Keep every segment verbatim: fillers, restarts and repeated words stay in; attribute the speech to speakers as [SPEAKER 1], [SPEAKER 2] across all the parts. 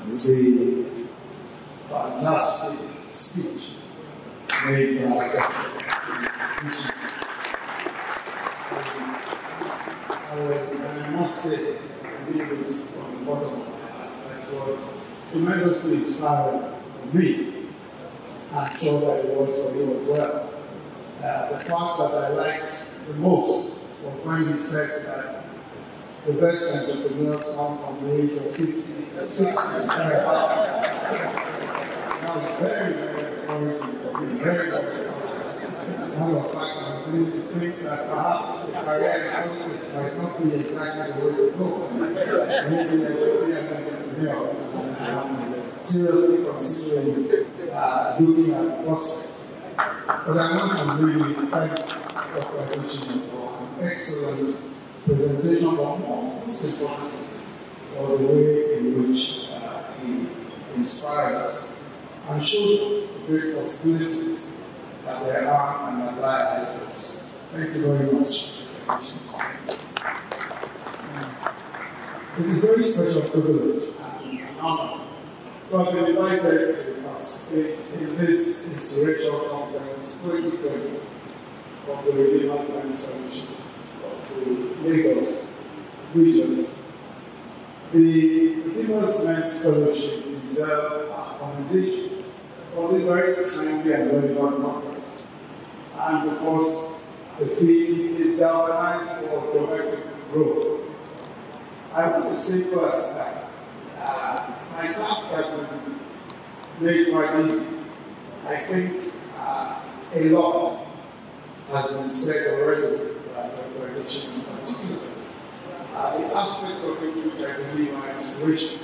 [SPEAKER 1] the fantastic speech made by Doctor And I must say, I mean this from the bottom of my heart, it was tremendously inspiring for me. I'm sure that it was for you as well. Uh, the part that I liked the most was when he said that the best entrepreneurs come from the age of fifty, sixty, and thereabouts. That was very, very encouraging for me, very, very encouraging. As a matter of fact, I'm beginning to think that perhaps a career in politics might not be exactly the way to go. Maybe I should be an entrepreneur and I'm seriously considering uh, looking at prospects. But I want to really thank Doctor Oluleke for an excellent presentation, but most importantly, for the way in which uh, he inspired us and showed us the great possibilities that there are and that lie ahead of us. Thank you very much. It's a very special privilege and an honor to have been invited to participate in this inspirational conference twenty twenty of the Redeemers Land Solution of the Lagos regions. The Redeemers Land Fellowship deserve our commendation for this very timely and relevant conference. And of course, the theme is galvanized for domestic growth. I want to say first that uh, my task has been made quite easy. I think uh, a lot has been said already by Doctor Oluleke in particular. Uh, the aspects of it which I believe are inspiration.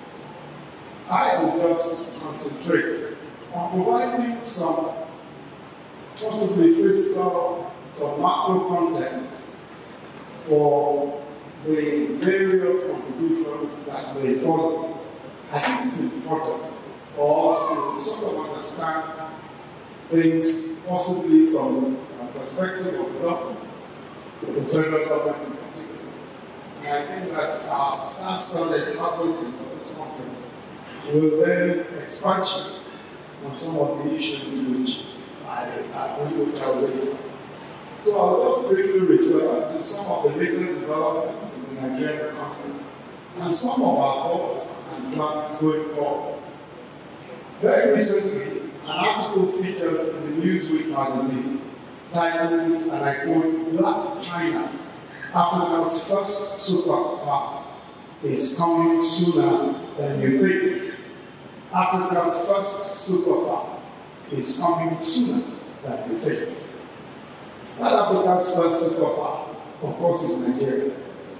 [SPEAKER 1] I will just concentrate on providing some possibly physical, some macro content for the various contributions that may follow. I think it's important for us to sort of understand things possibly from the perspective of the government, the federal government in particular. And I think that our star-studded faculty for this conference will then expatiate on some of the issues which I, I will tell later. So I'll just briefly refer to some of the latest developments in the Nigerian economy and some of our thoughts and plans going forward. Very recently, an article featured in the Newsweek magazine titled, and I quote, "Black China, Africa's first superpower, is coming sooner than you think." Africa's first superpower is coming sooner than you think. That Africa's first superpower, of course, is Nigeria.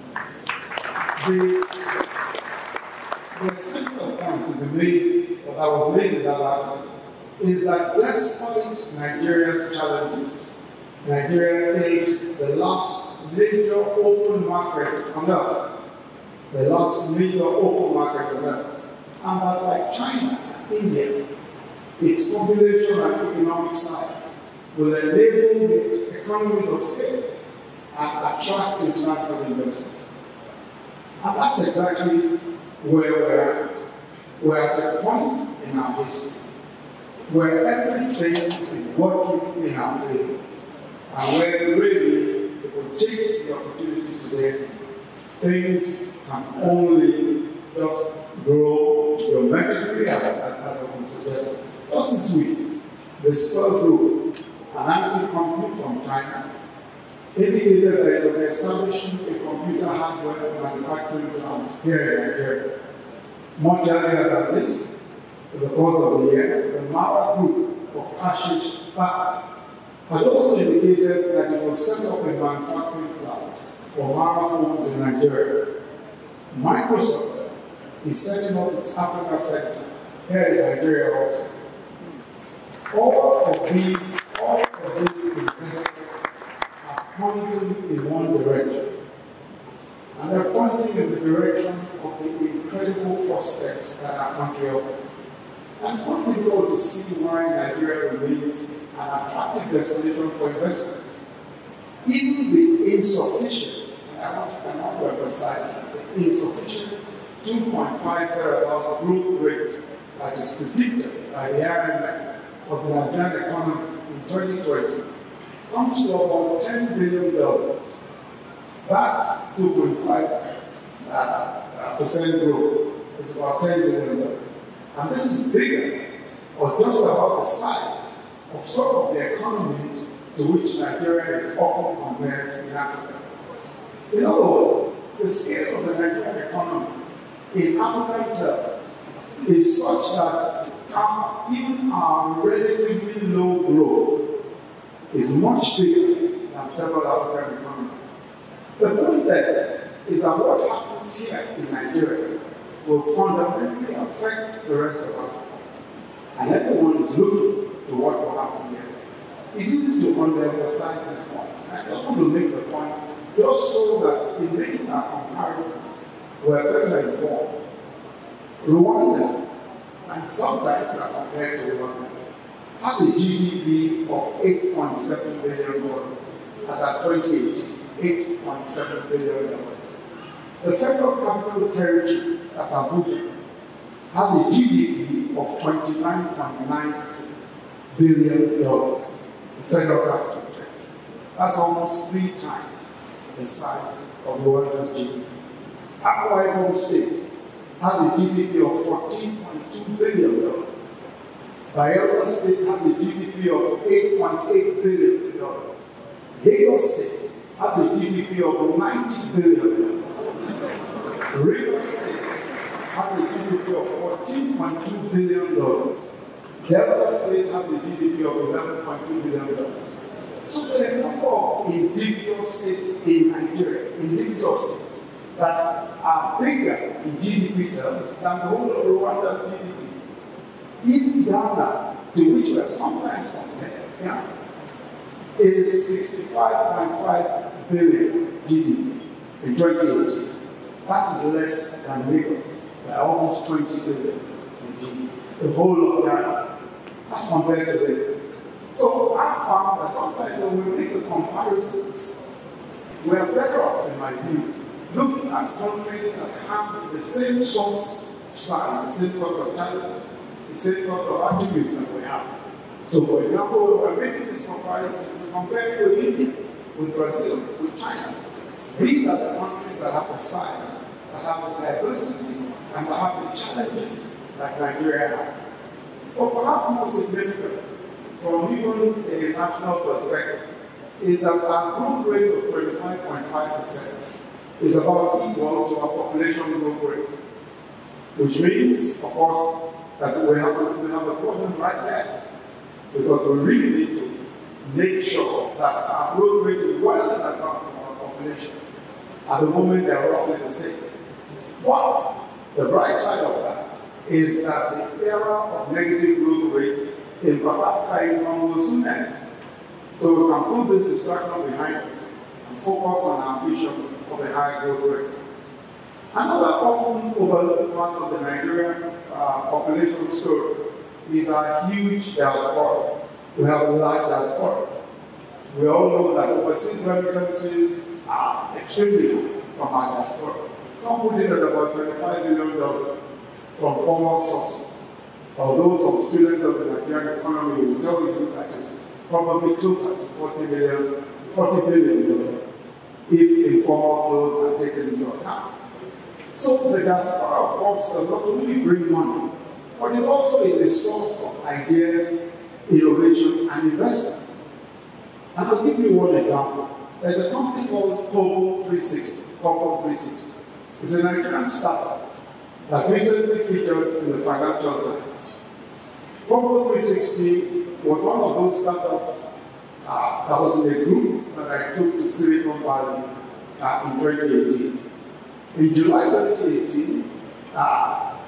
[SPEAKER 1] The, the central point to be made, that I was made in that article, is that despite Nigeria's challenges, Nigeria is the last major open market on earth. The last major open market on earth. And that, like China and India, its population and economic size will enable the economies of scale and attract international investment. And that's exactly where we're at. We're at a point in our history where everything is working in our favor. And where really, if we take the opportunity today, things can only just grow geometrically, as has been suggested. Just this week, the Spur Group, an I T company from China, indicated that it was establishing a computer hardware manufacturing plant here in Nigeria. Much earlier than this, in the course of the year, the Mara Group of Ashish Packard had also indicated that it would set up a manufacturing plant for Mara phones in Nigeria. Microsoft is setting up its Africa Center here in Nigeria also. All of these, all of these investments are pointing in one direction. And they're pointing in the direction of the incredible prospects that our country offers. And it's not difficult to see why Nigeria remains an attractive destination for investments. Even the insufficient, and I want to, I want to emphasize that, the insufficient two point five terabyte growth rate that is predicted by the I M F for the Nigerian economy in twenty twenty comes to about ten billion dollars. That's two point five percent growth. It's about ten billion dollars. And this is bigger, or just about the size, of some of the economies to which Nigeria is often compared in Africa. In other words, the scale of the Nigerian economy in African terms is such that our, even our relatively low growth is much bigger than several African economies. The point there is that what happens here in Nigeria will fundamentally affect the rest of Africa. And everyone is looking to what will happen here. It's easy to underemphasize this point. I just want to make the point just so that in making our comparisons, we're better informed. Rwanda, and sometimes we are compared to Rwanda, has a G D P of eight point seven billion dollars as at twenty eighteen, eight point seven billion dollars. The Federal Capital Territory, that's Abuja, has a G D P of twenty-nine point nine billion dollars. The Federal Capital Territory. That's almost three times the size of Rwanda's G D P. Akwa Ibom State has a G D P of fourteen point two billion dollars. Bayelsa State has a G D P of eight point eight billion dollars. Lagos State has a G D P of ninety billion dollars. Rivers State has a G D P of fourteen point two billion dollars. Delta State has a G D P of eleven point two billion dollars. So there are a number of individual states in Nigeria, individual states, that are bigger in G D P terms than the whole of Rwanda's G D P. Even Ghana, to which we are sometimes compared, yeah, is sixty-five point five billion G D P in twenty eighteen. That is less than Lagos, by almost twenty billion in G D P. The whole of Ghana, as compared to Lagos. So I found that sometimes when we make the comparisons, we are better off, in my view, looking at countries that have the same sorts of size, the same sort of talent, the same sort of attributes that we have. So, for example, we're making this comparison, comparing with India, with Brazil, with China. These are the countries that have the size, that have the diversity, and that have the challenges that Nigeria has. But perhaps more significant, from even a national perspective, is that our growth rate of twenty-five point five percent is about equal to our population growth rate, which means, of course, that we have, we have a problem right there, because we really need to make sure that our growth rate is well in advance of our population. At the moment, they are roughly the same. But the bright side of that is that the era of negative growth rate in Pakistan will soon end. So we can put this distraction behind us and focus on our ambitions of a high growth rate. Another often overlooked part of the Nigerian uh, population story is our huge diaspora. We have a large diaspora. We all know that overseas remittances are extremely high from our diaspora. Some put it at about twenty-five billion dollars from formal sources. Although some students of the Nigerian economy will tell you that it's probably closer to forty billion dollars if informal flows are taken into account. So the diaspora, of course, does not only bring money, but it also is a source of ideas, innovation, and investment. And I'll give you one example. There's a company called Kobo three sixty. Kobo three sixty. It's a Nigerian startup that recently featured in the Financial Times. Prof three sixty was one of those startups uh, that was in a group that I took to Silicon Valley uh, in twenty eighteen. In July twenty eighteen, uh,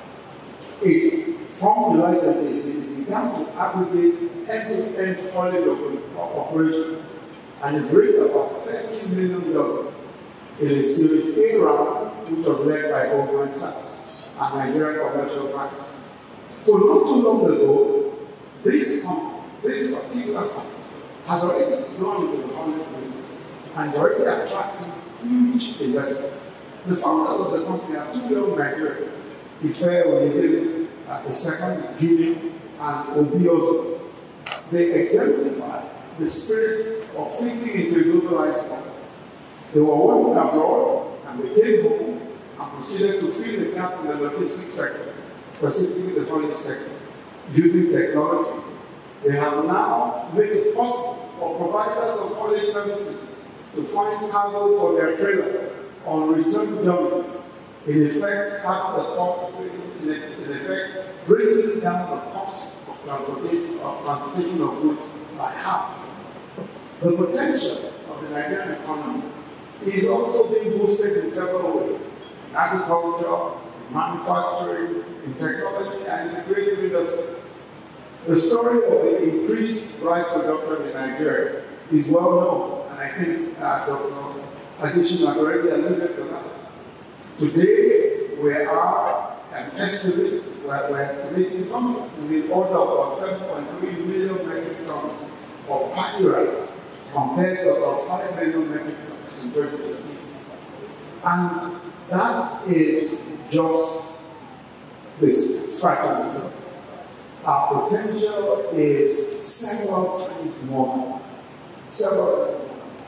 [SPEAKER 1] it, from July twenty eighteen, it began to aggregate end-to-end holiday operations, and it raised about thirty million dollars in a Series A round, which was led by Goldman Sachs and Nigerian Commercial Bank. So not too long ago, this company, this particular company, has already gone into the holiday business and is already attracting huge investors. The founders of the company are two young Nigerians, Ife Oluyemi, uh, the second, Junior, and Obiozo. They exemplify the spirit of fitting into a globalized world. They were working abroad and they came home and proceeded to fill the gap in the logistics sector, specifically the haulage sector, using technology. They have now made it possible for providers of haulage services to find cargo for their trailers on return journeys, in effect, have the top, in effect, bringing down the cost of transportation of, transportation of goods by half. The potential of the Nigerian economy is also being boosted in several ways: in agriculture, in manufacturing, in technology, and in the creative industry. The story of the increased rice production in Nigeria is well known, and I think uh, Doctor Addition already alluded to that. Today, we are an estimate, we're, we're estimating something in the order of about seven point three million metric tons of paddy rice, compared to about five million metric tons in twenty fifteen. And that is just this scratching the surface. Our potential is several times more. Several times more.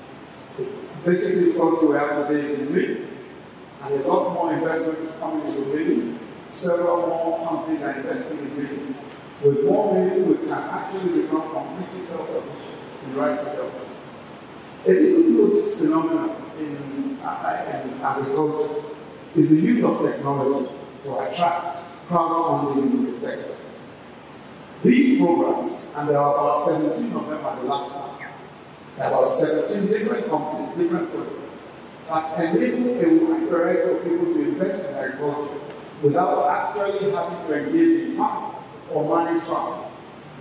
[SPEAKER 1] Basically, because we have today is in milling, and a lot more investment is coming into milling. Several more companies are investing in milling. With more milling, we can actually become completely self-sufficient in rice production. A little noticed phenomenon in, uh, in agriculture is the use of technology to attract crowdfunding into the sector. These programs, and there are about seventeen of them at the last one, there are about seventeen different companies, different programs, that enable a wide variety of people to invest in agriculture without actually having to engage in farming or manage farms.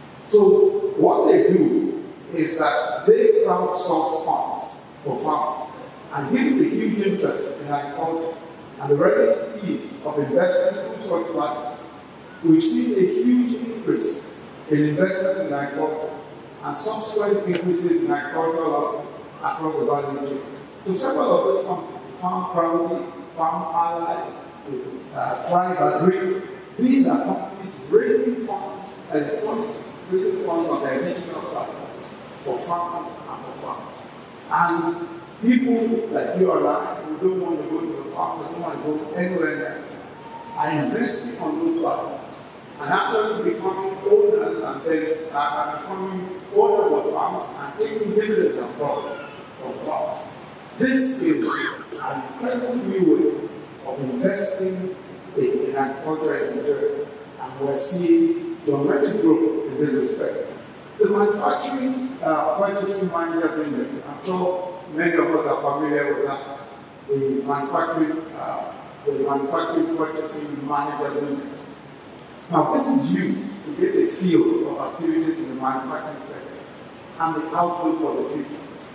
[SPEAKER 1] So what they do is that they crowdsource funds for farmers, and given the huge interest in agriculture and the relative ease of investing through such platforms, we've seen a huge increase in investment in agriculture and subsequent increases in agricultural output across the value chain. So several of these companies, Farm Proudly, Farm Ally, uh, Thrive Agri, these are companies raising funds electronically, raising funds on their digital platforms for farmers and for farmers. And people like you and I who don't want to go to the farm, who don't want to go anywhere near, are investing on those platforms and actually becoming owners and then uh, becoming owners of farms and taking dividends and profits from farms. This is an incredible new way of investing in, in agriculture in Nigeria, and we're seeing dramatic growth in this respect. The manufacturing uh, purchasing managers index, I'm sure many of us are familiar with that. The manufacturing, uh, the manufacturing purchasing managers index. Now, this is used to get a feel of activities in the manufacturing sector and the outlook for the future.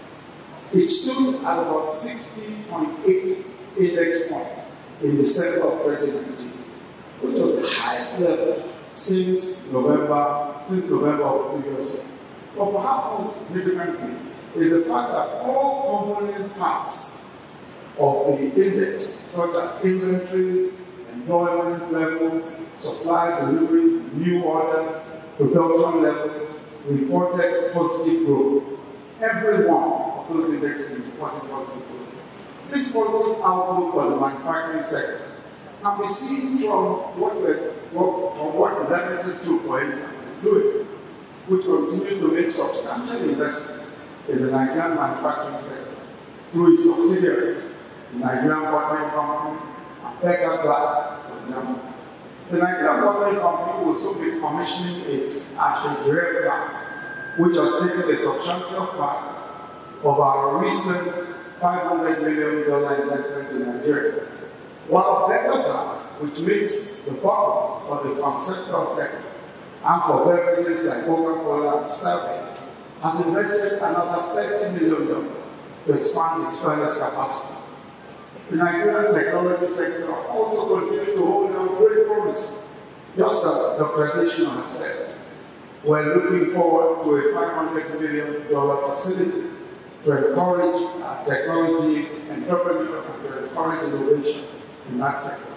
[SPEAKER 1] It stood at about sixty point eight index points in December of twenty nineteen, which was the highest level since November, since November of the previous year. But perhaps more significantly is the fact that all component parts of the index, such as inventories, employment levels, supply deliveries, new orders, production levels, reported positive growth. Every one of those indexes reported positive growth. This positive outlook for the manufacturing sector can be seen from what, what, from what the Lebanese Group, for instance, is doing, which continues to make substantial investments in the Nigerian manufacturing sector through its subsidiaries, the Nigerian Bottling Company, and Better Glass, for example. The Nigerian Bottling Company will soon be commissioning its Ashejire plant, which has taken a substantial part of our recent five hundred million dollars investment in Nigeria. While Better Glass, which makes the bottles for the pharmaceutical sector and for beverages like Coca-Cola and Starbucks, has invested another thirty million dollars to expand its furnace capacity. The Nigerian technology sector also continues to hold out great promise. Just as Doctor Addition has said, we're looking forward to a five hundred million dollars facility to encourage uh, technology, entrepreneurs, and to encourage innovation in that sector.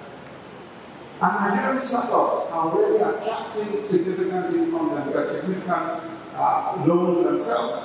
[SPEAKER 1] And Nigerian startups are already attracting significant income and get significant uh, loans themselves.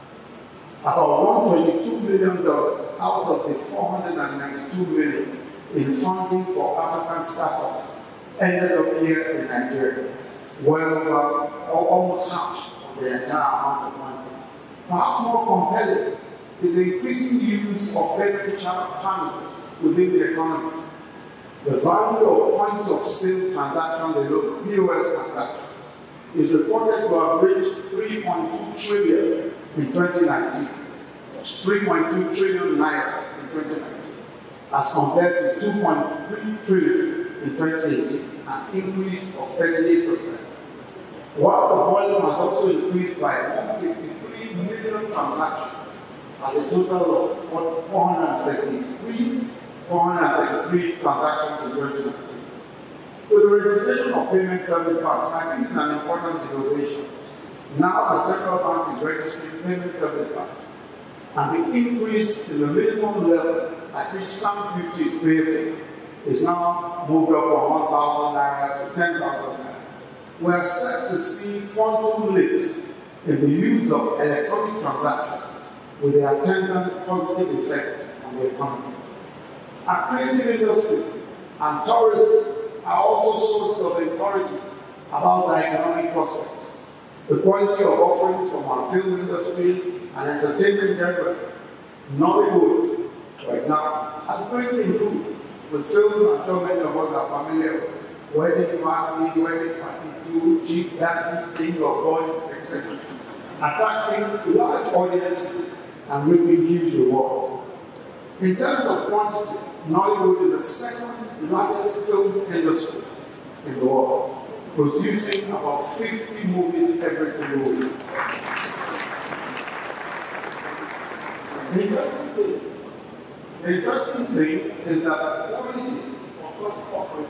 [SPEAKER 1] About one hundred twenty-two million dollars out of the four hundred ninety-two million dollars in funding for African startups ended up here in Nigeria. Well, uh, almost half of the entire amount of money. Perhaps more compelling is the increasing use of payment channels within the economy. The value of points of sale transactions alone, P O S transactions, is reported to have reached three point two trillion in twenty nineteen, three point two trillion naira in twenty nineteen, as compared to two point three trillion in twenty eighteen, an increase of thirty-eight percent. While the volume has also increased by one hundred fifty-three million transactions, as a total of four hundred thirty-three transactions in twenty nineteen. With the registration of payment service banks, I think it's an important innovation. Now the central bank is registering payment service banks, and the increase in the minimum level at which stamp duty is payable is now moved up from one thousand naira to ten thousand naira. We are set to see quantum leaps in the use of electronic transactions with the attendant positive effect on the economy. Our creative industry and tourism are also sources of encouragement about our economic prospects. The quality of offerings from our film industry and entertainment generally, Nollywood, for example, has greatly improved with films I'm sure many of us are familiar with. Wedding Party, Wedding Party two, Cheap Daddy, King of Boys, et cetera, attracting large audiences and reaping huge rewards. In terms of quantity, Nollywood is the second largest film industry in the world, producing about fifty movies every single week. The interesting thing, the interesting thing is that the quality of such offerings,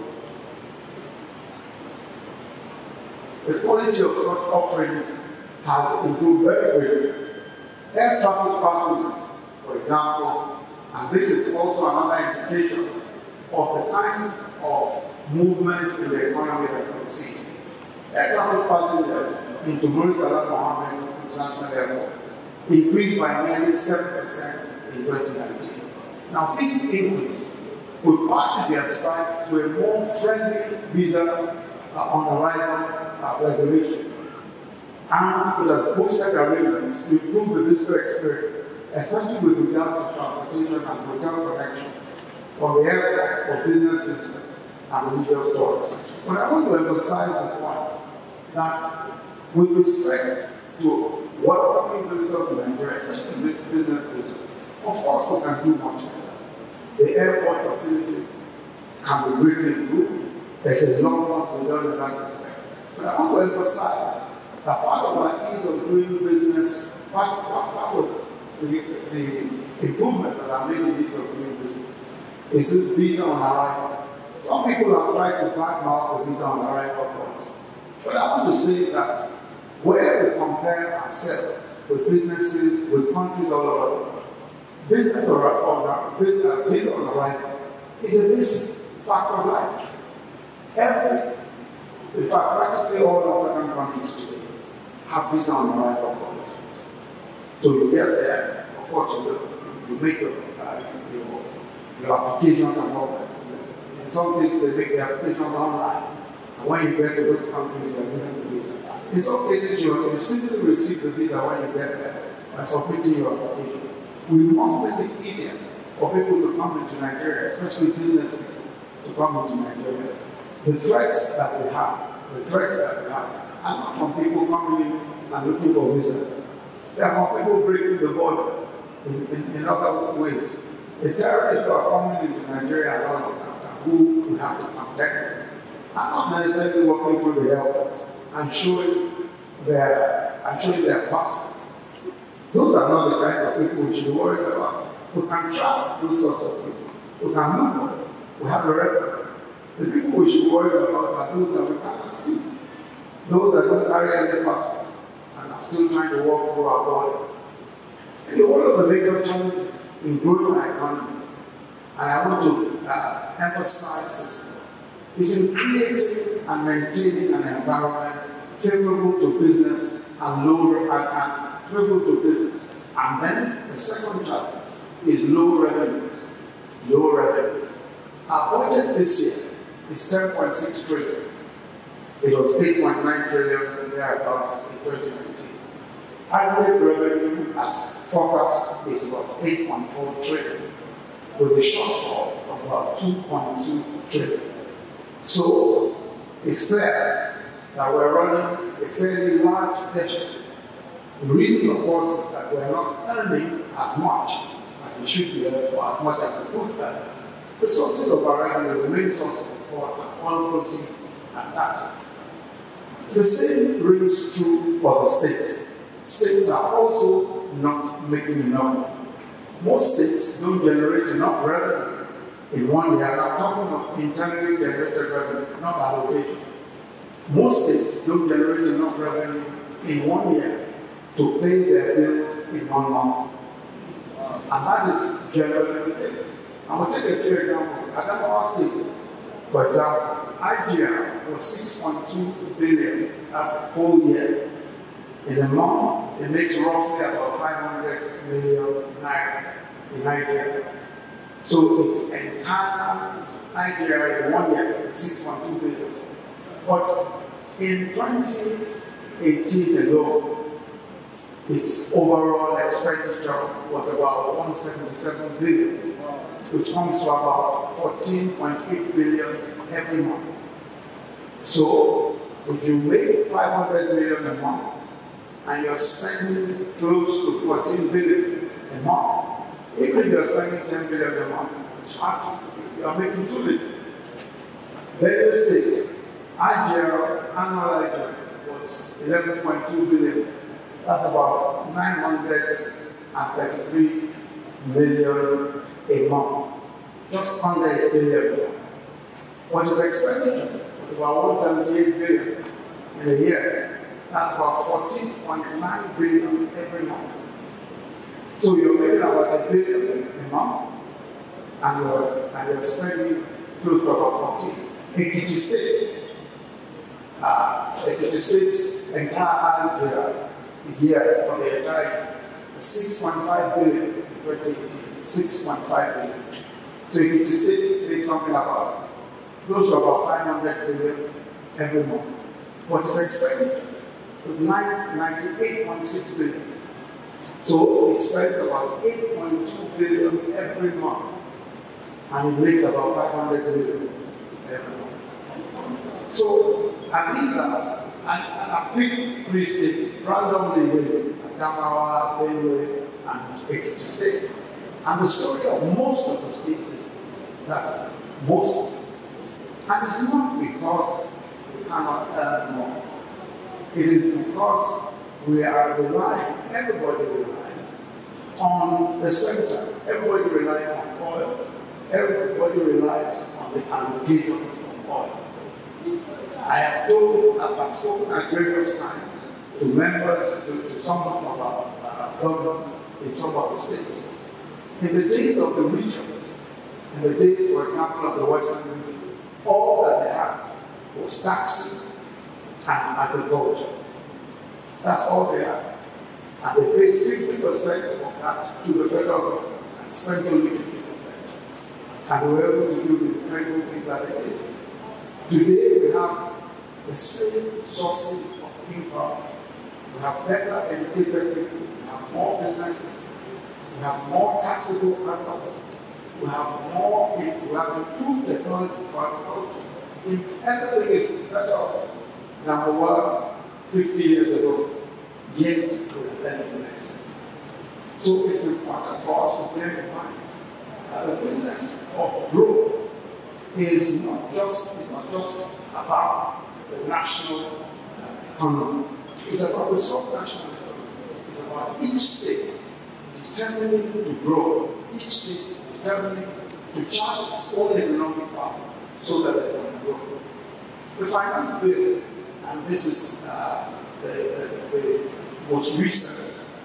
[SPEAKER 1] the quality of such offerings has improved very greatly. Air traffic passengers, for example, and this is also another indication of the kinds of movement in the economy that we see. Air traffic passengers into Murtala Mohammed International Airport increased by nearly seven percent in twenty nineteen. Now, this increase would partly be ascribed to a more friendly visa uh, on arrival uh, regulation, and it has boosted arrangements to improve the visitor experience, especially with regard to transportation and hotel connections from the airport for business visitors and religious tourists. But I want to emphasize the point that with respect to welcoming visitors in Nigeria, especially business visitors, of course we can do much better. The airport facilities can be greatly improved. There's a lot more to learn in that respect. But I want to emphasize that part of our ease of doing business, part, part, part of the, the improvements that are made in ease of doing business is this visa on arrival. Some people have tried to backmark the visa on arrival policy. But I want to say that where we compare ourselves with businesses, with countries all over the world, business or, or business, visa on arrival is a basic fact of life. Every, in fact, practically all African countries today have visa on arrival policies. So you get there, of course, you, you make your, uh, your, your applications and all that. In some cases, they make the applications online. And when you get to those countries, you are given the visa. In some cases, you, you simply receive the visa when you get there by submitting your application. We must make it easier for people to come into Nigeria, especially business people, to come into Nigeria. The threats that we have, the threats that we have, are not from people coming in and looking for visas. They are from people breaking the borders in, in, in other ways. The terrorists who are coming into Nigeria and all of that, who we have to contact them, are not necessarily walking through the airports and showing their, and showing their passports. Those are not the kinds of people we should be worried about. We can track those sorts of people. We can look for them. We have a record. The people we should be worried about are those that we cannot see. Those that don't carry any passports and are still trying to walk through our borders. You know, one of the major challenges in growing our economy, and I want to uh, emphasize this, is in creating and maintaining an environment favorable to business and low and, and favorable to business. And then the second challenge is low revenues. Low revenue. Our budget this year is ten point six trillion. It was eight point nine trillion thereabouts in twenty nineteen. Aggregate revenue as forecast is about eight point four trillion, with a shortfall of about two point two trillion. So it's clear that we're running a fairly large deficit. The reason, of course, is that we're not earning as much as we should be earning, or as much as we could earn. The sources of our revenue, the main sources, of course, are oil proceeds and taxes. The same rings true for the states. States are also not making enough money. Most states don't generate enough revenue in one year. I'm talking of internally generated revenue, not allocations. Most states don't generate enough revenue in one year to pay their bills in one month. And that is generally the case. I will take a few examples. Adamawa State, for example, I G R was six point two billion, that's a whole year. In a month, it makes roughly about five hundred million naira in Nigeria. So its entire I G R in one year is six point two billion. But in twenty eighteen alone, its overall expenditure was about one hundred seventy-seven billion, which comes to about fourteen point eight billion every month. So if you make five hundred million a month and you're spending close to fourteen billion a month, even if you're spending ten billion a month, it's hard. You're making two billion. Very State, I G R, annual I G R was eleven point two billion. That's about nine hundred thirty-three million a month, just under a billion a month. What is expenditure was about one hundred seventy-eight billion in a year. That's about fourteen point nine billion every month. So you're making about a billion a month, and you're, and you're spending close to about fourteen. Ekiti State, uh, Ekiti State's entire I G R a year for the entire year, six point five billion in twenty eighteen, six point five billion. So Ekiti State made something about close to about five hundred billion every month. What is expenditure was ninety-eight point six billion. So it spends about eight point two billion every month, and it makes about five hundred billion every month. So, and these are, and, and I picked three states randomly with Adamawa, Benue, and Ekiti State. And the story of most of the states is that most, and it's not because we cannot earn more. It is because we are relying, everybody relies on the center. Everybody relies on oil. Everybody relies on the allocations of oil. I have told, I've spoken at various times to members, to, to some of our uh, governments in some of the states. In the days of the regions, in the days, for example, of the Western region, all that they had was taxes and agriculture. That's all they had. And they paid fifty percent of that to the federal government and spent only fifty percent. And we were able to do the incredible things that they did. Today we have the same sources of income. We have better educated people, we have more businesses, we have more taxable adults, we have more, we have improved technology for agriculture. Everything is better than we were fifty years ago, yet we are learning less. So it's important for us to bear in mind that the business of growth is not just, is not just about the national uh, economy. It's about the sub-national economy. It's about each state determining to grow, each state determining to charge its own economic power so that they can grow. The finance bill, and this is uh, the, the, the most recent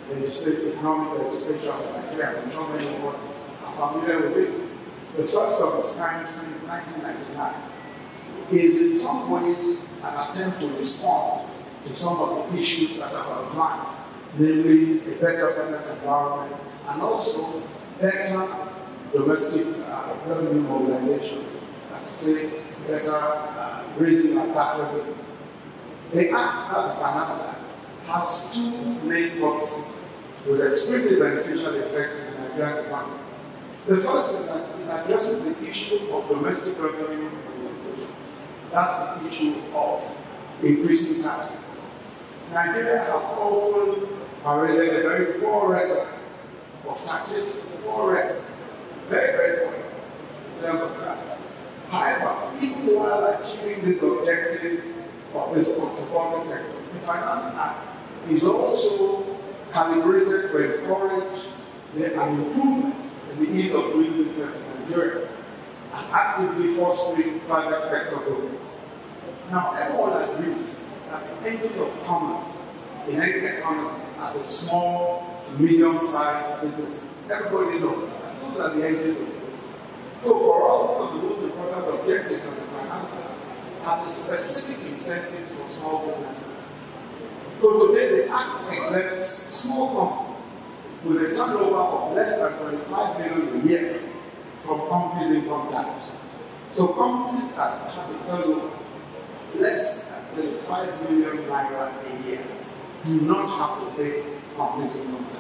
[SPEAKER 1] legislative economic legislation of Nigeria, and not many of us are familiar with it. The first of its kind since nineteen ninety-nine is in some ways an attempt to respond to some of the issues that are outlined, namely a better business environment and also better domestic uh, revenue mobilization, as to say, better uh, raising our tax revenues. The Act, as a finance act, has two main purposes with extremely beneficial effect in the Nigerian economy. The first is that it addresses the issue of domestic revenue mobilization. That's the issue of increasing taxes. Nigeria has often paraded a very poor record of taxation, poor record, very, very poor in terms of that. However, even while achieving this objective of this public sector, the Finance Act is also calibrated to encourage the, an improvement in the ease of doing business in Nigeria and actively fostering private sector growth. Now, everyone agrees that the engine of commerce in any economy are the small to medium-sized businesses. Everybody knows that those are the engines of growth. So for us, one of the most important objectives of the Finance Act are the specific incentives for small businesses. So today, the Act exempts small companies with a turnover of less than twenty-five million a year from companies' income tax. So companies that have a turnover less than twenty-five million naira a year do not have to pay companies' income tax.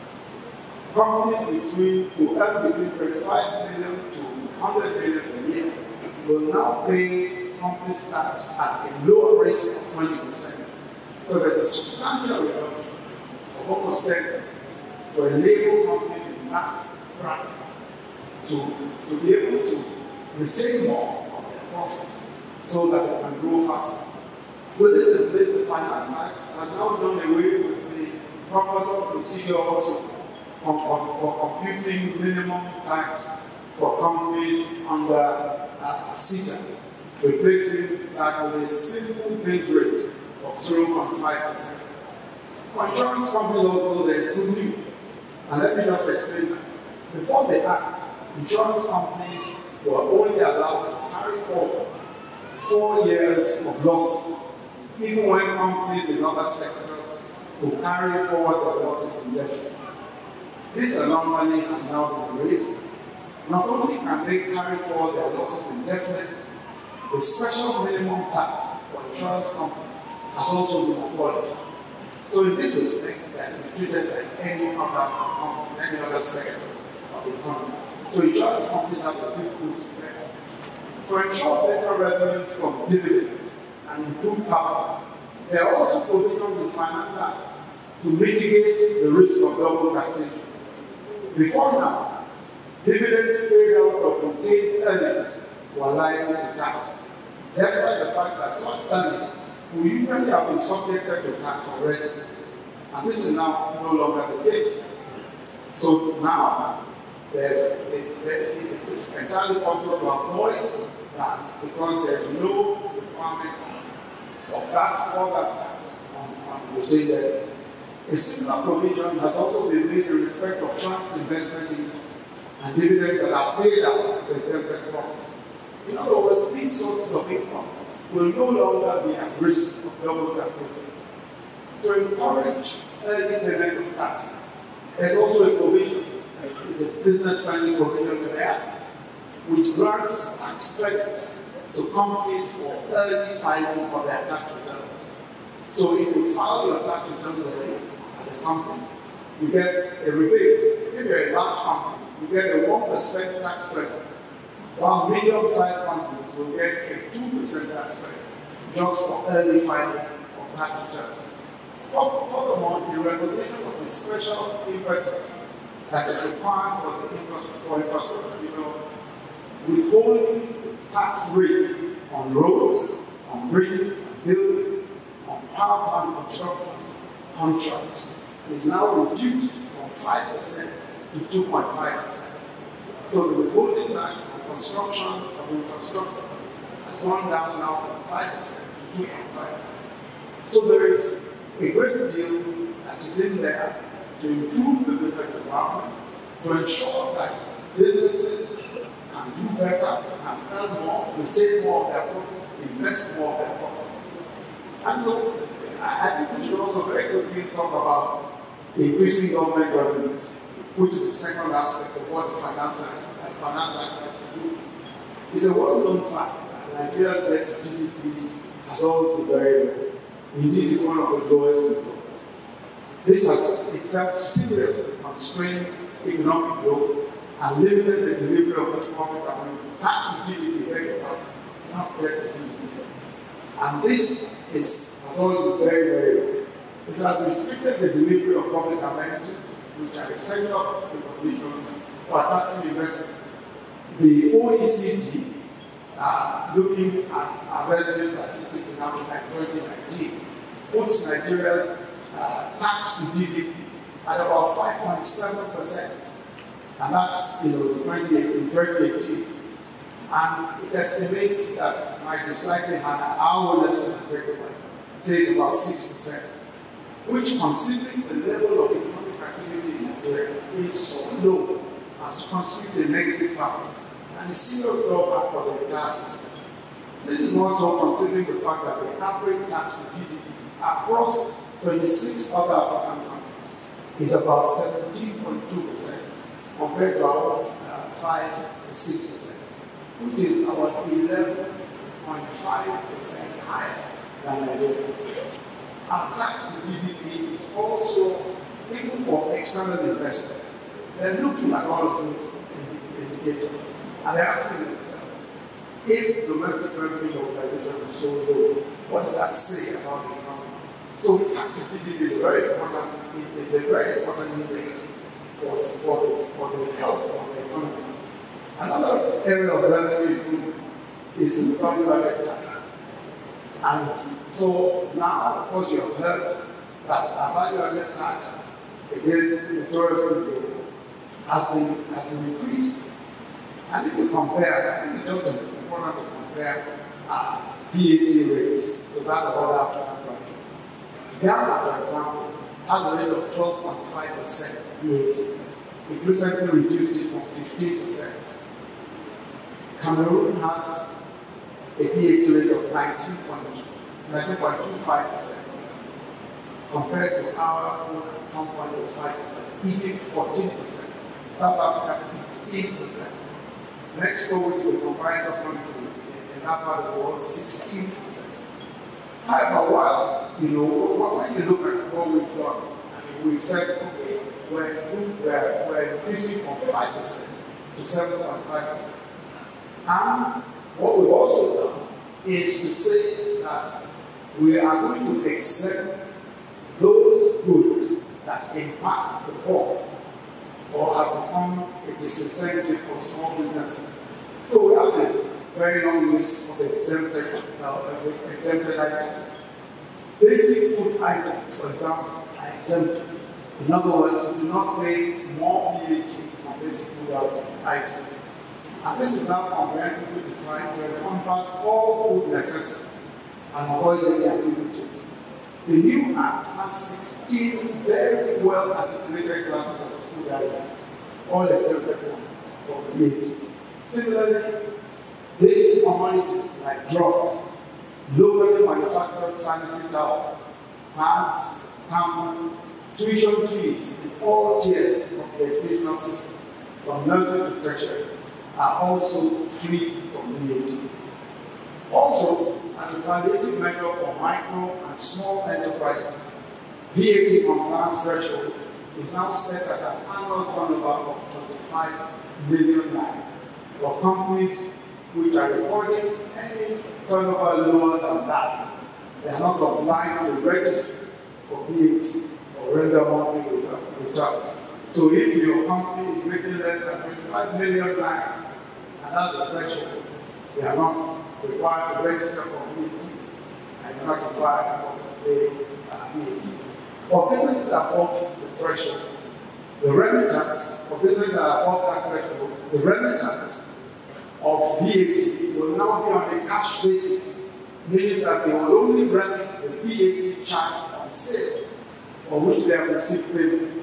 [SPEAKER 1] Companies between who earn between twenty-five million to one hundred million a year will now pay companies tax at a lower rate of twenty percent. So there's a substantial reduction of almost ten percent to enable companies in that bracket to, to be able to retain more of their profits so that they can grow faster. With this in place, the Finance Act has now done away with the purpose procedure also for, for, for computing minimum tax for companies under uh, CETA, replacing that with a simple base rate of zero point five percent. For insurance companies also, there is good news. And let me just explain that. Before the Act, insurance companies were only allowed to carry forward four years of losses, even when companies in other sectors could carry forward their losses indefinitely. This anomaly has now been raised. Not only can they carry forward their losses indefinitely, the special minimum tax for insurance companies has also been abolished. So in this respect, they are to be treated like any other company, any other sector of the economy. So insurance companies have a big boost to them. To ensure better revenues from dividends and improve capital, there are also provisions in the Finance Act to mitigate the risk of double taxation. Before now, dividends paid out of retained earnings were liable to tax, despite the fact that such earnings will usually have been subjected to tax already. And this is now no longer the case. So now, there's, it, it, it's entirely possible to avoid that because there is no requirement of that further tax on, on retained earnings. A similar provision has also been made in respect of fund investment income and dividends that are paid out to exempted profits. In other words, these sources of income will no longer be at risk of double taxation. To encourage early payment of taxes, there's also a provision, it's a business-friendly provision to the Act, which grants tax credits to companies for early filing of their tax returns. So if you file your tax returns early as a company, you get a rebate. If you're a large company, you get a one percent tax credit, while medium-sized companies will get a two percent tax credit just for early filing of tax returns. Furthermore, the regulation of the special impetus that is required for the infrastructure, for infrastructure, you know, withholding tax rate on roads, on bridges, on buildings, on power plant construction contracts is now reduced from five percent to two point five percent. So the withholding tax on construction of infrastructure has gone down now from five percent to two point five percent. So there is a great deal that is in there to to improve the business environment, to ensure that businesses can do better, can earn more, retain more of their profits, invest more of their profits. And so, I think we should also very quickly talk about increasing government revenue, which is the second aspect of what the Finance Act, uh, Finance Act has to do. It's a well-known fact that Nigeria's debt to G D P has always been very low. Indeed, it's one of the lowest in the world. This has itself seriously constrained economic growth and limited the delivery of this public amenity. Tax to G D P, very high, not debt to G D P. And this is has always been very, very low. It has restricted the delivery of public amenities, which are essential conditions for attracting investments. The O E C D, uh, looking at our revenue statistics in Africa in twenty nineteen, puts Nigeria's uh, tax to G D P at about five point seven percent, and that's you know in twenty eighteen. And it estimates that it might be slightly higher. Our own estimate is very high. It says about six percent, which, considering the level of economic activity in Nigeria, is so low as to constitute a negative factor and a serious drawback for the entire system. This is also considering the fact that the average tax to G D P across twenty-six other African countries is about seventeen point two percent compared to our uh, five to six percent, which is about eleven point five percent higher than Nigeria. Our tax to G D P is also, even for external investors, they're looking at all of those indicators and they're asking themselves, if domestic revenue mobilization is so low, what does that say about the economy? So tax to G D P is very important, it's a very important index for, for, the, for the health of the economy. Another area of revenue improvement is the value-added tax. And so now, of course, you have heard that our value-added tax, again, notoriously low, has been, has been increased. And if you compare, I think it's just important to compare uh, V A T rates to that of other African countries. Ghana, for example, has a rate of twelve point five percent V A T. It recently reduced it from fifteen percent. Cameroon has a V A T rate of nineteen point two five percent compared to our own at one point zero five percent, Egypt fourteen percent, South Africa fifteen percent, Mexico, which is a combined country in, in that part of the world, sixteen percent. However, while you know, when you look at what we've done, I mean, we've said, okay, we're, we're, we're increasing from five percent to seven point five percent. And what we've also done is to say that we are going to exempt those goods that impact the poor or have become a disincentive for small businesses. So we have a very long list of exempted, uh, exempted items. Basic food items, for example, are exempted. In other words, we do not pay more V A T on basic food items. And this is now comprehensively defined to encompass all food necessities and avoid any ambiguities. The new Act has sixteen very well articulated classes of food items, all exempted from V A T. Similarly, basic commodities like drugs, locally manufactured sanitary towels, pads, tampons, tuition fees in all tiers of the educational system, from nursery to tertiary, are also free from V A T. Also, as a palliative measure for micro and small enterprises, V A T compliance threshold is now set at an annual turnover of twenty-five million naira. For companies which are recording any turnover lower than that, they are not obliged to register for V A T or render monthly returns. So if your company is making less than twenty-five million naira, and that's the threshold, they are not required to register for V A T, and you're not required to pay uh, V A T. For businesses above the threshold, the remittance, for businesses that are above that threshold, the remittance of V A T will now be on a cash basis, meaning that they will only remit the V A T charge on sales for which they have received payment.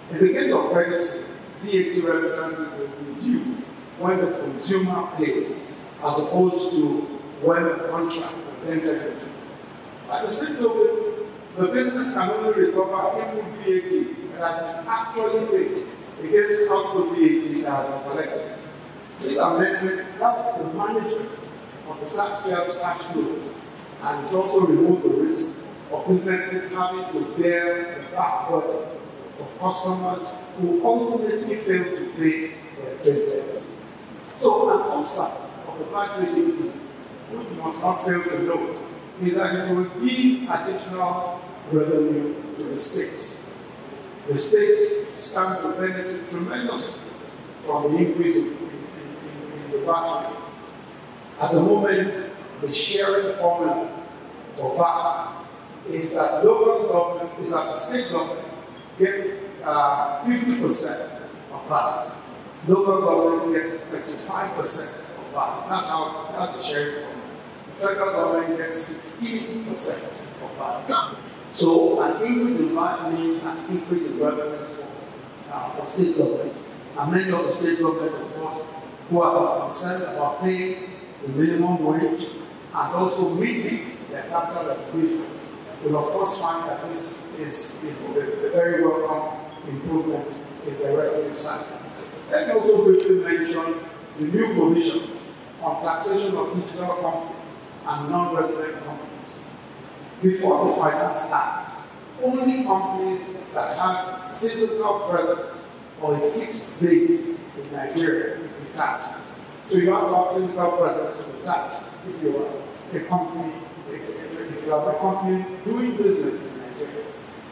[SPEAKER 1] In the case of credit sales, V A T remittances will be due when the consumer pays, as opposed to when the contract was entered into. At the same token, the business can only recover input V A T that has been actually paid against output V A T that has been collected. This amendment helps the management of the taxpayers' cash flows, and it also removes the risk of businesses having to bear the V A T burden for customers who ultimately fail to pay their trade debts. So an upside of the V A T rate increase, which you must not fail to note, is that it will give additional revenue to the states. The states stand to benefit tremendously from the increase in, in, in, in the V A T rate. At the moment, the sharing formula for V A T is that local government, is that the state government get uh, fifty percent of V A T. Local government get twenty-five percent of V A T. That's how, that's the sharing formula. The federal government gets fifteen percent of V A T. So an increase in V A T means an increase in revenues for, uh, for state governments. And many of the state governments, of course, who are concerned about paying the minimum wage and also meeting their capital obligations will, of course, find that this is, you know, a, a very welcome improvement in the revenue side. Let me also briefly mention the new provisions on taxation of digital companies and non-resident companies. Before the Finance Act, only companies that have physical presence or a fixed base in Nigeria would be taxed. So you have to have physical presence to be taxed if you are a company, if, if you are a company doing business in Nigeria.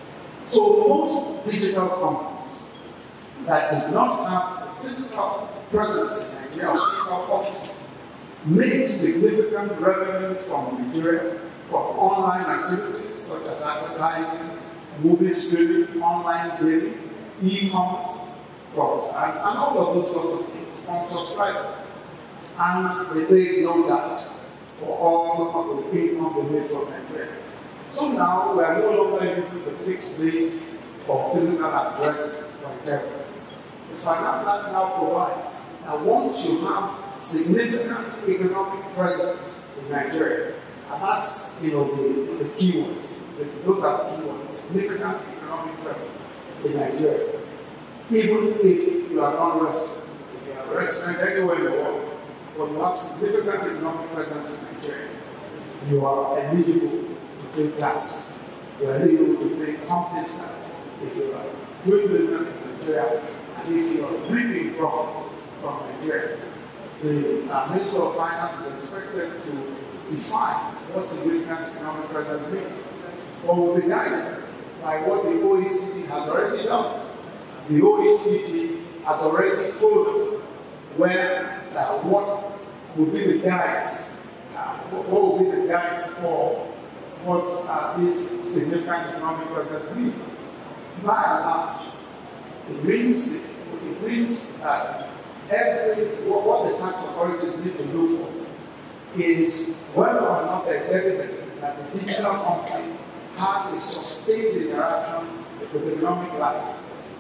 [SPEAKER 1] So most digital companies that do not have a physical presence in Nigeria or physical offices make significant revenues from Nigeria from online activities such as advertising, movie streaming, online gaming, e-commerce, fraud, and, and all of those sorts of things from subscribers. And they pay no tax for all of the income they make from Nigeria. So now we are no longer using the fixed base or physical address for Nigeria. The Finance Act now provides that once you have significant economic presence in Nigeria, and that's, you know, the, the keywords, the, those are the keywords, significant economic presence in Nigeria, even if you are not resident, if you are a resident anywhere in the world, but you have significant economic presence in Nigeria, you are eligible to pay tax. You are eligible to pay company tax if you are doing business in Nigeria and if you are reaping profits from Nigeria. The uh, Minister of Finance is expected to define what significant economic presence means, but will be guided by what the O E C D has already done. The O E C D has already told us where uh, what will be the guides, uh, what will be the guides for what uh, this significant economic presence means. By and large, it means it means that every what, what the tax authorities need to look for is whether or not there's evidence that the digital company has a sustained interaction with economic life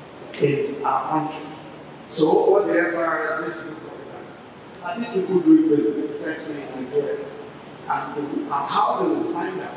[SPEAKER 1] in our country. So what the F I R S needs to do, for example, and these people doing business essentially in Nigeria, and, the, and how they will find out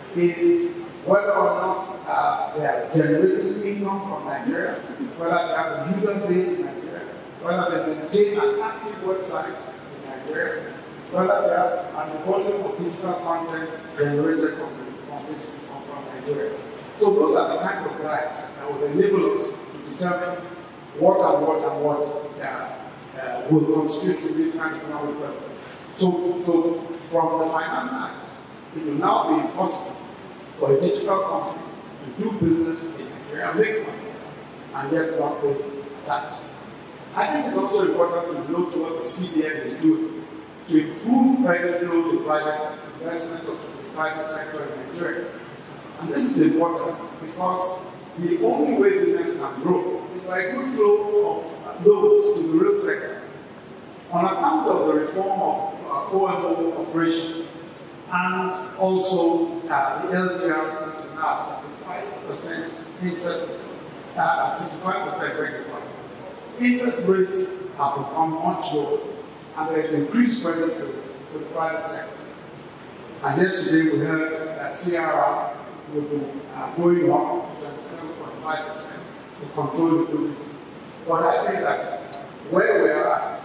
[SPEAKER 1] is whether or not uh, they are generating income from Nigeria, whether they have a user base in Nigeria, whether they maintain an active website in Nigeria, whether they have a volume of digital content generated from, the, from, this, from, from Nigeria. So those are the kind of guides that will enable us to determine what and what and what uh, uh, will constitute significant economic presence. So, so from the Finance Act, it will now be impossible for a digital company to do business in Nigeria and make money and yet not pay tax. I think it's also important to note what the C B N is doing to improve credit flow to private investment of the private sector in Nigeria. And this is important because the only way business can grow is by a good flow of loans to the real sector. On account of the reform of uh, O M O operations and also uh, the L D R to now five percent interest uh, at sixty-five percent credit point. Interest rates have become much lower, and there is increased credit for, for the private sector. And yesterday we heard that C R R will be uh, going up to twenty-seven point five percent to control liquidity. But I think that where we are at,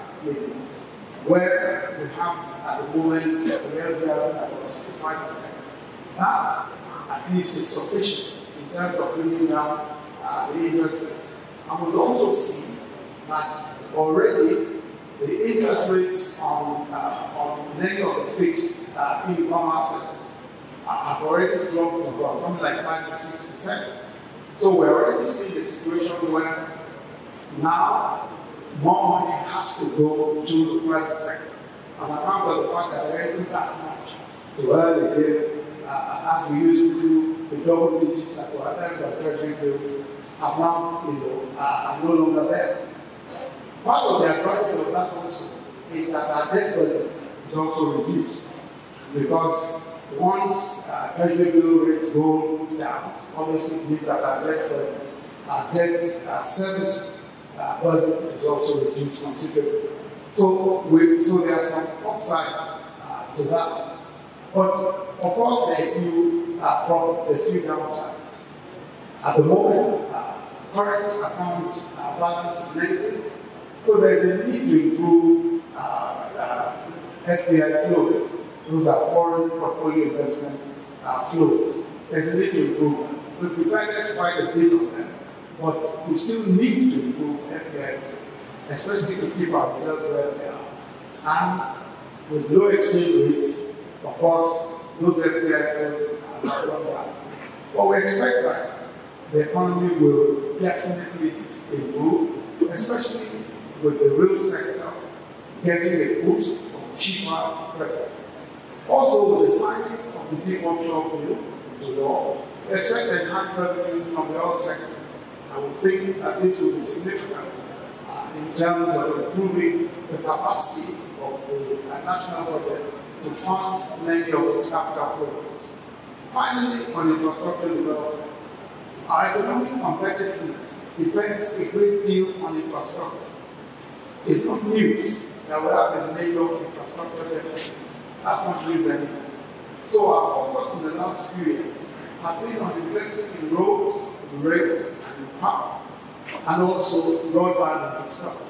[SPEAKER 1] where we have at the moment the L D R at sixty-five percent, that at least is sufficient in terms of bringing down uh, the interest rates. And we also see that already the interest rates on, uh, on many of the fixed uh, income assets uh, have already dropped to about something like five to six percent. So we're already seeing a situation where now more money has to go to the private sector on account of the fact that there isn't that much to earn again, uh, as we used to do. The double digits that were attended by treasury bills have now, you know, uh, are no longer there. Part of the advantage of that also is that our debt burden is also reduced, because once uh, treasury bill rates go down, obviously it means that our debt burden, our debt uh, service uh, burden is also reduced considerably. So, we, so there are some upsides uh, to that. But of course, there are a few uh, problems, there are a few downsides. At the moment, uh, current account uh, balance is negative. So there is a need to improve uh, uh, F B I flows. Those are foreign portfolio investment uh, flows. There's a need to improve them. We've depended quite a bit on them, but we still need to improve F B I flows, especially to keep our reserves where they are. And with low exchange rates, of course, those F B I flows are not going down. But we expect that the economy will definitely improve, especially with the real sector getting a boost from cheaper credit. Also, with the signing of the big offshore bill into law, we expect enhanced revenues from the oil sector. And we think that this will be significant uh, in terms of improving the capacity of the uh, national budget to fund many of its capital programs. Finally, on infrastructure development, our economic competitiveness depends a great deal on infrastructure. It's not news that we have a major infrastructure deficit. That's not news anymore. So our focus in the last few years has been on investing in roads, in rail, and in power, and also broadband infrastructure.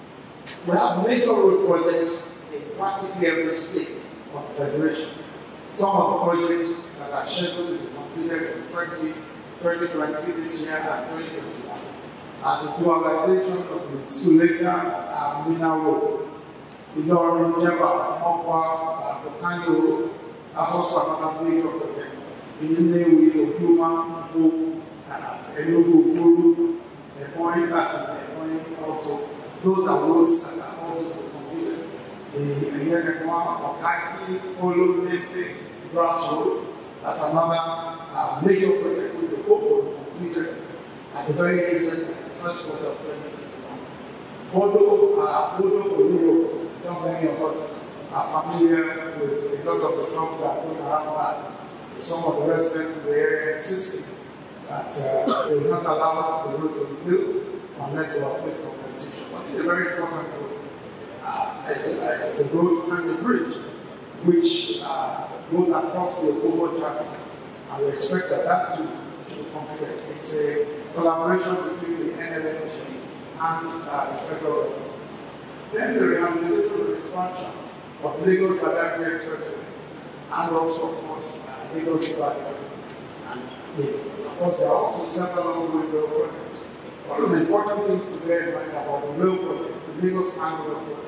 [SPEAKER 1] We have major road projects in practically every state of the Federation. Some of the projects that are scheduled to be completed in twenty twenty this year and twenty twenty-one are the dualization of the Suleka uh, Mina Road, the Yorin Jeba, Mokwa, Bokani Road. That's also another major project. The Inewi, Oduma, Bo, Enugu, Buru, Ebony, that's Ebony also. Those are roads that are also completed. The Eyenekwa, Okaki, Oluyemi, Grass Road, that's another uh, major project with the hope will be completed at the very latest, the first quarter of twenty twenty-one. Although, uh, although Oluyemi, not many of us are familiar with a lot of the talk that's going around that some of the residents in the area insisting that uh, they will not allow the road to be built unless they are paid compensation. But it's a very important road. Uh, it's, a, it's a road and a bridge which uh, goes across the Okobo channel, and we expect that that too to be completed. It's a collaboration between the N L F G and uh, the federal government. Then the rehabilitation and expansion of Lagos Badagry Expressway, and also, of course, uh, Lagos Ibadan. And of course, there are also several ongoing rail projects. One of the important things to bear in mind about the rail project, the Lagos Annual project,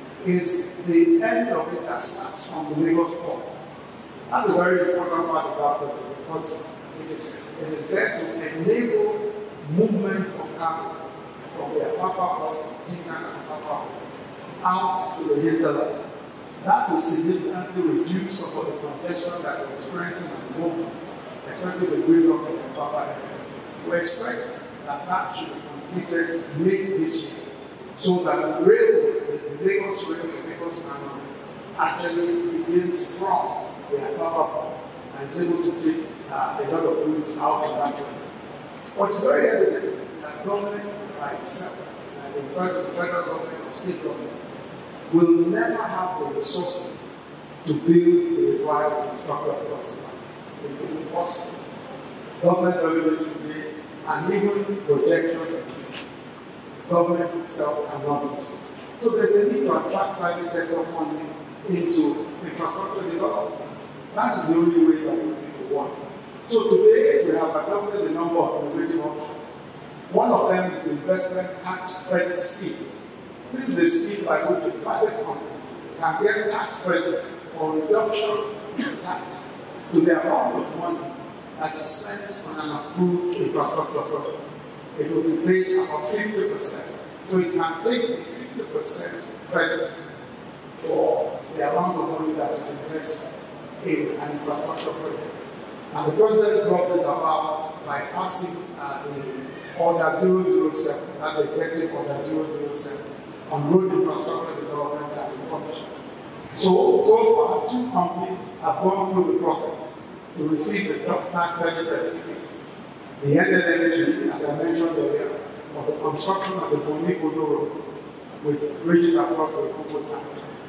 [SPEAKER 1] is the end of it that starts from the Lagos port. That's a very important part of that project, because it is, it is there to enable movement of cargo from the Apapa port, from Tinkan and Apapa port, out to the hinterland. That will significantly reduce some of the congestion that we're experiencing at the moment, especially the Greenlock and the Apapa area. We expect that that should be completed late this year, so that the railway, the, the Lagos Rail, the Lagos Canal, actually begins from the Apapa port and is able to take uh, a lot of goods out of that way. But it's very evident that government by itself, and the federal, the federal government or state government, will never have the resources to build the required infrastructure across the country. It is impossible. Government revenues today and even projections in the future, government itself cannot do so. So there's a need to attract private sector funding into infrastructure development. That is the only way that we need to work. So today we have adopted a number of innovative options. One of them is the investment tax credit scheme. This is the scheme by which a private company can get tax credits or reduction in tax to the amount of money that is spent on an approved infrastructure project. It will be paid about fifty percent. So it can take a fifty percent credit for the amount of money that it invests in an infrastructure project. And the president brought this about by passing uh, the Order zero zero seven, that's the Executive Order zero zero seven, on road infrastructure development and information. So, so far, two companies have gone through the process to receive the top tax credit certificates. The N L N G, as I mentioned earlier, was the construction of the Bonikodo Road with bridges across the Congo town.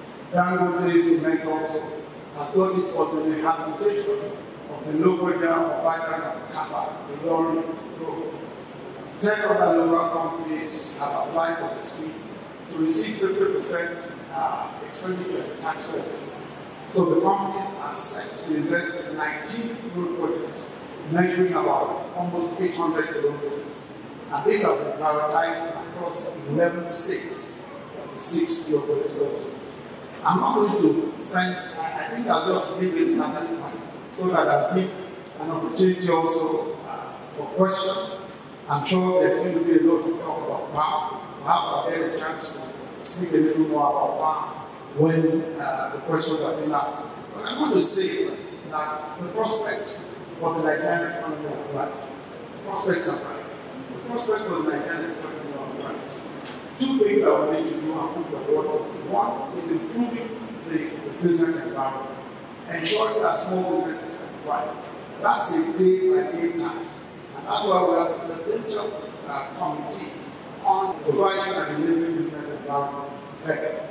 [SPEAKER 1] Dangote Cement also has got it for the rehabilitation of the local jam of Bagan and Kappa, the Lorry Road. Ten other local companies have applied for the scheme to receive fifty percent uh, expenditure in tax credits. So the companies are set to invest in nineteen road projects, measuring about almost eight hundred kilometers. And these have been prioritized across eleven states of the six geopolitical zones. I'm not going to spend, I think I'll just leave it at this point so that I'll give an opportunity also uh, for questions. I'm sure there's going to be a lot to talk about power. Perhaps I'll get a chance to speak a little more about power when uh, the questions have been asked. But I want to say that the prospects for the Nigerian economy are bright. The prospects are bright. The prospects for the Nigerian economy are bright. Two things that we need to do and put forward. One is improving the, the business environment, ensuring that small businesses can thrive. That's a day-by-day task. And that's why we have the presidential uh, committee on providing an enabling business environment better.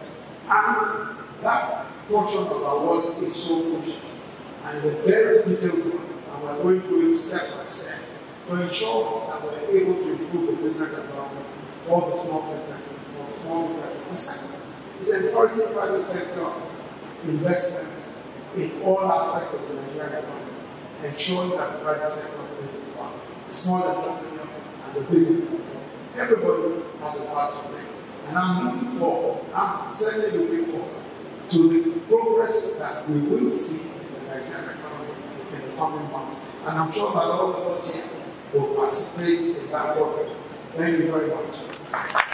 [SPEAKER 1] And that portion of our work is so crucial. And it's a very detailed one. And we're going through it step by step to ensure that we're able to improve the business environment for the small businesses, for the small businesses. And second, it's encouraging the private sector investments in all aspects of the Nigerian economy, ensuring that the private sector plays its part. The small entrepreneur and the big entrepreneur. Everybody has a part to play. And I'm looking forward, I'm certainly looking forward to the progress that we will see in the Nigerian economy in the coming months. And I'm sure that all of us here will participate in that progress. Thank you very much.